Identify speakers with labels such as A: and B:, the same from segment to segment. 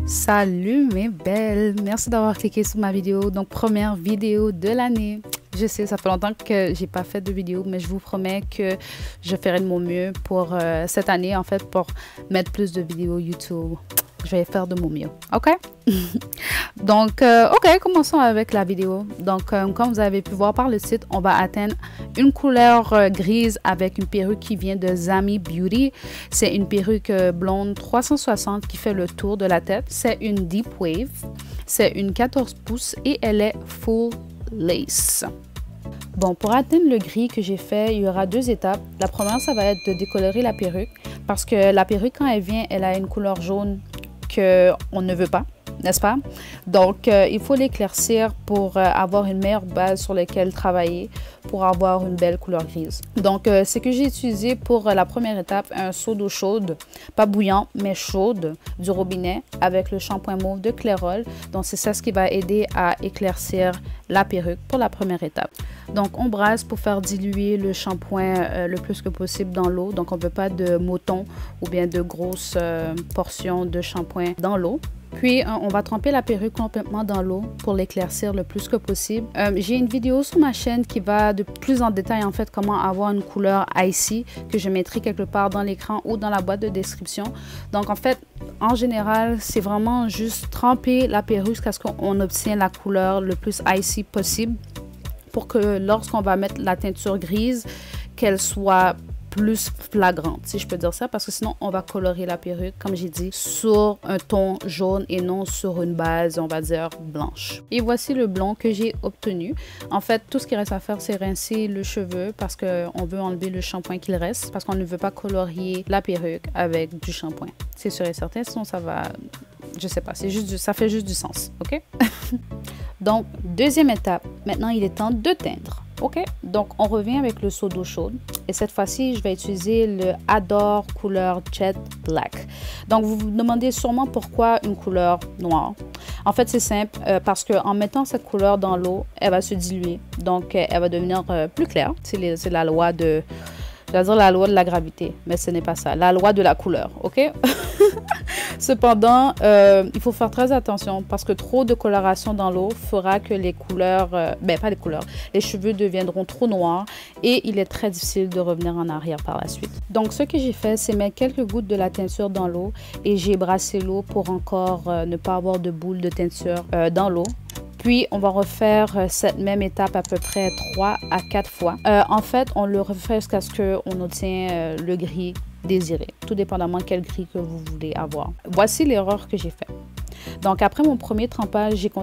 A: Salut mes belles, merci d'avoir cliqué sur ma vidéo, donc première vidéo de l'année. Je sais, ça fait longtemps que j'ai pas fait de vidéo, mais je vous promets que je ferai de mon mieux pour cette année, en fait, pour mettre plus de vidéos YouTube. Je vais faire de mon mieux, ok? Donc, ok, commençons avec la vidéo. Donc, comme vous avez pu voir par le site, on va atteindre une couleur grise avec une perruque qui vient de Zami Beauty. C'est une perruque blonde 360 qui fait le tour de la tête. C'est une Deep Wave. C'est une 14 pouces et elle est full lace. Bon, pour atteindre le gris que j'ai fait, il y aura deux étapes. La première, ça va être de décolorer la perruque parce que la perruque, quand elle vient, elle a une couleur jaune qu'on ne veut pas, n'est-ce pas? Donc, il faut l'éclaircir pour avoir une meilleure base sur laquelle travailler pour avoir une belle couleur grise. Donc, c'est que j'ai utilisé pour la première étape un seau d'eau chaude, pas bouillant, mais chaude, du robinet avec le shampoing mauve de Clairol. Donc, c'est ça ce qui va aider à éclaircir la perruque pour la première étape. Donc, on brasse pour faire diluer le shampoing le plus que possible dans l'eau. Donc, on ne veut pas de motons ou bien de grosses portions de shampoing dans l'eau. Puis, on va tremper la perruque complètement dans l'eau pour l'éclaircir le plus que possible. J'ai une vidéo sur ma chaîne qui va de plus en détail, en fait, comment avoir une couleur icy que je mettrai quelque part dans l'écran ou dans la boîte de description. Donc, en fait, en général, c'est vraiment juste tremper la perruque jusqu'à ce qu'on obtienne la couleur le plus icy possible pour que lorsqu'on va mettre la teinture grise, qu'elle soit plus flagrante, si je peux dire ça, parce que sinon on va colorer la perruque, comme j'ai dit, sur un ton jaune et non sur une base, on va dire, blanche. Et voici le blond que j'ai obtenu. En fait, tout ce qui reste à faire, c'est rincer le cheveu parce qu'on veut enlever le shampoing qu'il reste, parce qu'on ne veut pas colorier la perruque avec du shampoing. C'est sûr et certain, sinon ça va, je sais pas, c'est juste ça fait juste du sens, ok? Donc, deuxième étape, maintenant il est temps de teindre. Ok, donc on revient avec le seau d'eau chaude et cette fois-ci je vais utiliser le Adore couleur Jet Black. Donc vous vous demandez sûrement pourquoi une couleur noire. En fait c'est simple, parce qu'en mettant cette couleur dans l'eau, elle va se diluer, donc elle va devenir plus claire. C'est la loi de, je vais dire la loi de la gravité, mais ce n'est pas ça, la loi de la couleur, ok? Cependant, il faut faire très attention parce que trop de coloration dans l'eau fera que les couleurs, pas les couleurs, les cheveux deviendront trop noirs et il est très difficile de revenir en arrière par la suite. Donc, ce que j'ai fait, c'est mettre quelques gouttes de la teinture dans l'eau et j'ai brassé l'eau pour encore ne pas avoir de boule de teinture dans l'eau. Puis, on va refaire cette même étape à peu près 3 à 4 fois. En fait, on le refait jusqu'à ce qu'on obtient le gris désiré, tout dépendamment quel gris que vous voulez avoir. Voici l'erreur que j'ai faite. Donc, après mon premier trempage, j'ai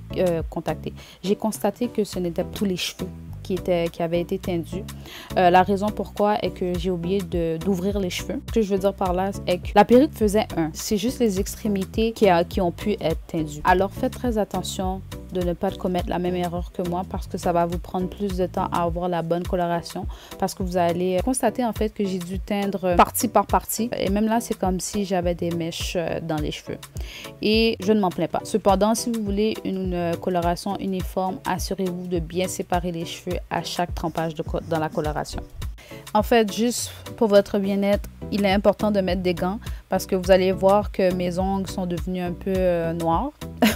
A: constaté que ce n'était pas tous les cheveux qui avaient été tendus. La raison pourquoi est que j'ai oublié d'ouvrir les cheveux. Ce que je veux dire par là est que la perruque faisait un. C'est juste les extrémités qui ont pu être tendues. Alors, faites très attention de ne pas commettre la même erreur que moi parce que ça va vous prendre plus de temps à avoir la bonne coloration parce que vous allez constater en fait que j'ai dû teindre partie par partie et même là c'est comme si j'avais des mèches dans les cheveux et je ne m'en plains pas. Cependant, si vous voulez une coloration uniforme, assurez-vous de bien séparer les cheveux à chaque trempage dans la coloration. En fait, juste pour votre bien-être, il est important de mettre des gants parce que vous allez voir que mes ongles sont devenus un peu noirs.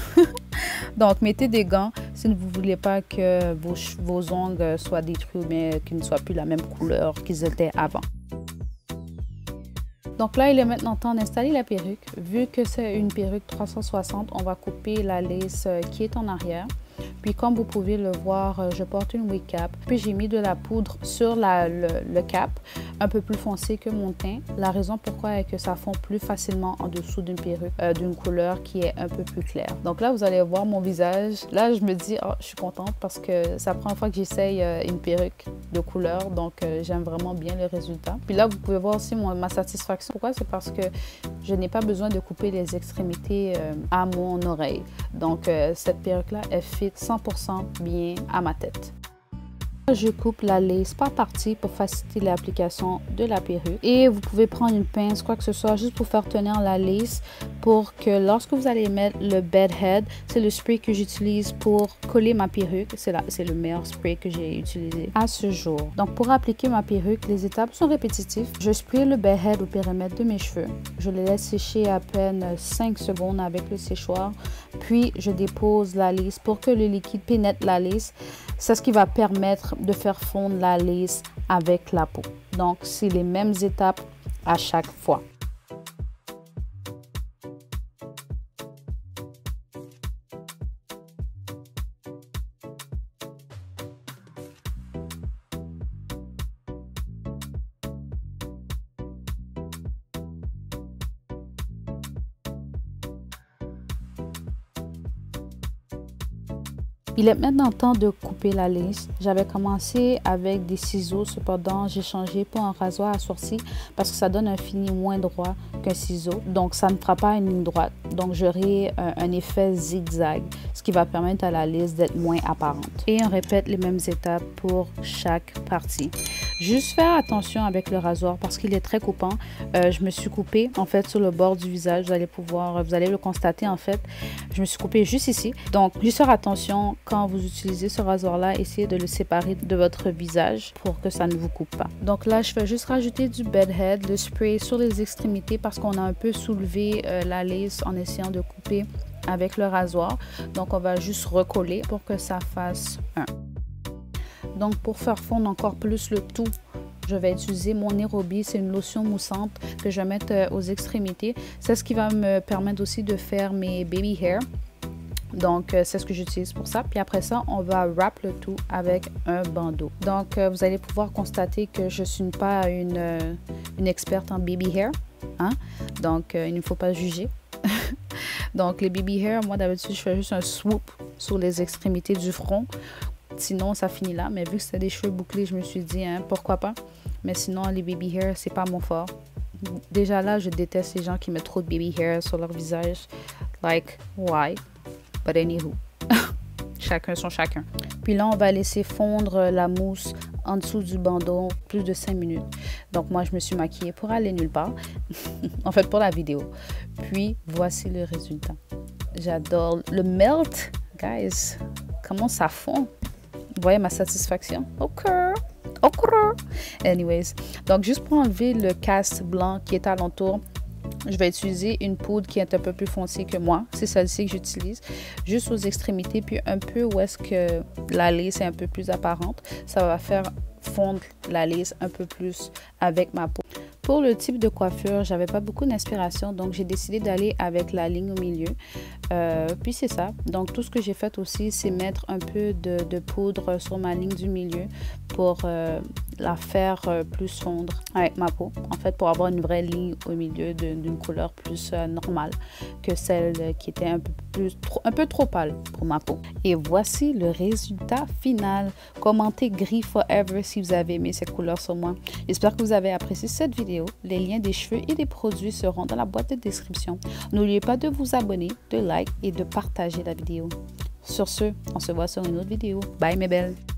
A: Donc, mettez des gants si vous ne voulez pas que vos ongles soient détruits ou bien qu'ils ne soient plus la même couleur qu'ils étaient avant. Donc là, il est maintenant temps d'installer la perruque. Vu que c'est une perruque 360, on va couper la lace qui est en arrière. Puis comme vous pouvez le voir, je porte une wig cap. Puis j'ai mis de la poudre sur le cap, un peu plus foncé que mon teint. La raison pourquoi est que ça fond plus facilement en dessous d'une perruque d'une couleur qui est un peu plus claire. Donc là, vous allez voir mon visage. Là, je me dis, oh, je suis contente parce que c'est la première fois que j'essaye une perruque de couleur. Donc j'aime vraiment bien le résultat. Puis là, vous pouvez voir aussi ma satisfaction. Pourquoi? C'est parce que je n'ai pas besoin de couper les extrémités à mon oreille. Donc cette perruque-là, elle fit 100% bien à ma tête. Je coupe la lace par partie pour faciliter l'application de la perruque. Et vous pouvez prendre une pince, quoi que ce soit, juste pour faire tenir la lace pour que lorsque vous allez mettre le bed head, c'est le spray que j'utilise pour coller ma perruque. C'est le meilleur spray que j'ai utilisé à ce jour. Donc pour appliquer ma perruque, les étapes sont répétitives. Je spray le bed head au périmètre de mes cheveux. Je les laisse sécher à peine 5 secondes avec le séchoir. Puis je dépose la lisse pour que le liquide pénètre la lisse. C'est ce qui va permettre de faire fondre la lisse avec la peau. Donc c'est les mêmes étapes à chaque fois. Il est maintenant temps de couper la lisse. J'avais commencé avec des ciseaux, cependant j'ai changé pour un rasoir à sourcils parce que ça donne un fini moins droit qu'un ciseau. Donc ça ne fera pas une ligne droite. Donc j'aurai un effet zigzag, ce qui va permettre à la lisse d'être moins apparente. Et on répète les mêmes étapes pour chaque partie. Juste faire attention avec le rasoir parce qu'il est très coupant. Je me suis coupée en fait sur le bord du visage. Vous allez le constater en fait. Je me suis coupée juste ici. Donc juste faire attention quand vous utilisez ce rasoir là. Essayez de le séparer de votre visage pour que ça ne vous coupe pas. Donc là je vais juste rajouter du bed head, le spray sur les extrémités parce qu'on a un peu soulevé la lisse en essayant de couper avec le rasoir. Donc on va juste recoller pour que ça fasse un. Donc pour faire fondre encore plus le tout, je vais utiliser mon Nairobi. C'est une lotion moussante que je vais mettre aux extrémités. C'est ce qui va me permettre aussi de faire mes baby hair. Donc c'est ce que j'utilise pour ça. Puis après ça, on va wrap le tout avec un bandeau. Donc vous allez pouvoir constater que je ne suis pas une experte en baby hair. Hein? Donc il ne faut pas juger. Donc les baby hair, moi d'habitude, je fais juste un swoop sur les extrémités du front. Sinon, ça finit là. Mais vu que c'était des cheveux bouclés, je me suis dit, hein, pourquoi pas. Mais sinon, les baby hair, c'est pas mon fort. Déjà là, je déteste les gens qui mettent trop de baby hair sur leur visage. Like, why? But anywho. Chacun son chacun. Puis là, on va laisser fondre la mousse en dessous du bandeau plus de 5 minutes. Donc moi, je me suis maquillée pour aller nulle part. En fait, pour la vidéo. Puis, voici le résultat. J'adore le melt. Guys, comment ça fond? Vous voyez ma satisfaction? Ok. Anyways, donc juste pour enlever le cast blanc qui est alentour, je vais utiliser une poudre qui est un peu plus foncée que moi. C'est celle-ci que j'utilise. Juste aux extrémités, puis un peu où est-ce que la lisse est un peu plus apparente. Ça va faire fondre la lisse un peu plus avec ma peau. Pour le type de coiffure, j'avais pas beaucoup d'inspiration, donc j'ai décidé d'aller avec la ligne au milieu. Puis c'est ça. Donc tout ce que j'ai fait aussi, c'est mettre un peu de poudre sur ma ligne du milieu pour la faire plus fondre avec ma peau. En fait, pour avoir une vraie ligne au milieu d'une couleur plus normale que celle qui était un peu trop pâle pour ma peau. Et voici le résultat final. Commentez gris forever si vous avez aimé cette couleur sur moi. J'espère que vous avez apprécié cette vidéo. Les liens des cheveux et des produits seront dans la boîte de description. N'oubliez pas de vous abonner, de like et de partager la vidéo. Sur ce, on se voit sur une autre vidéo. Bye mes belles!